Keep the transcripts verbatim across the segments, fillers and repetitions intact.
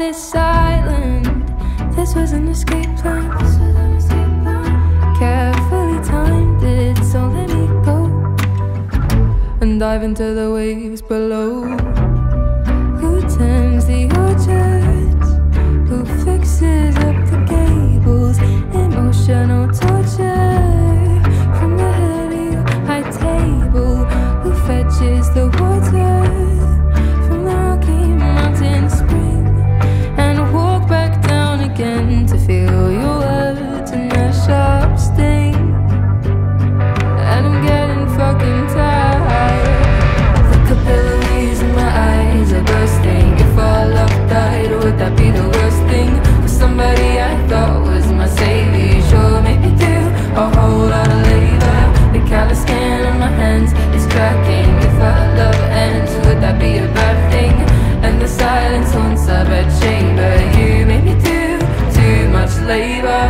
this island. This was an escape plan. This was an escape plan. Carefully timed it, so let me go and dive into the waves below. Who tends the orchards? Who fixes up the gables? Emotional torture from the heady high table. Who fetches the water from the rocky mountain spring and walk back down again to feel your words and their sharp sting? And I'm getting fucking tired. The capillaries in my eyes are bursting. If all love died, would that be the worst thing? For somebody I thought was my savior, sure maybe do a whole lot of labor. The callous skin on my hands is cracking. If our love ends, would that be a bad thing? And the silence haunts our bed chamber. You make me do too much labor.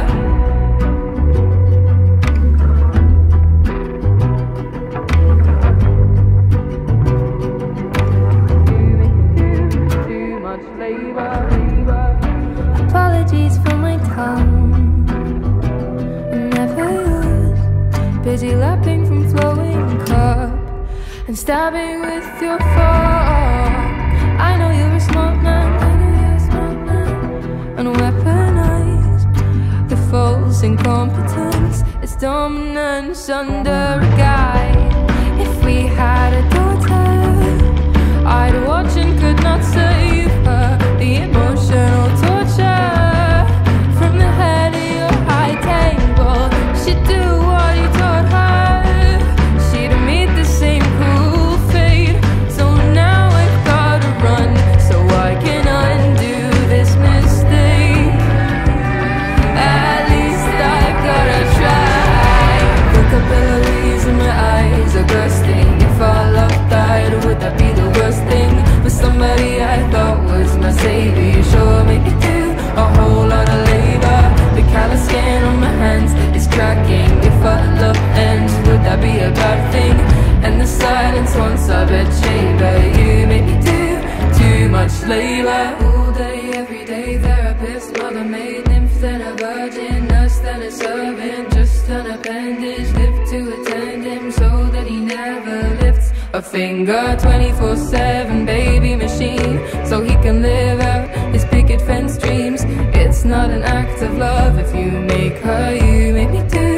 Apologies for my tongue, never used. Busy lapping from flowing cup and stabbing with your fork. I know you're a smart man, I know you're a smart man. And weaponize the false incompetence. It's dominance under a guide. If we had a daughter, I'd watch and could not save her. The emotional torture from the head of your high table. She'd do what you taught her. She'd meet the same cruel fate. So now I've gotta run so I can undo this mistake. At least I've gotta try. The capillaries in my eyes are bursting. If our love died, would that be the worst thing? For somebody I thought was my savior, sure make it do a whole lot of labor. The callous skin on my hands is cracking. If our love ends, would that be a bad thing? And the silence haunts our bed chamber. You make me do too much labor. All day, every day, therapist, mother maid, nymph, then a virgin, nurse, then a servant, just an appendage, live to attend him so that he never lifts a finger. Twenty-four seven baby machine, so he can live out his picket fence dreams. It's not an act of love if you make her. You make me do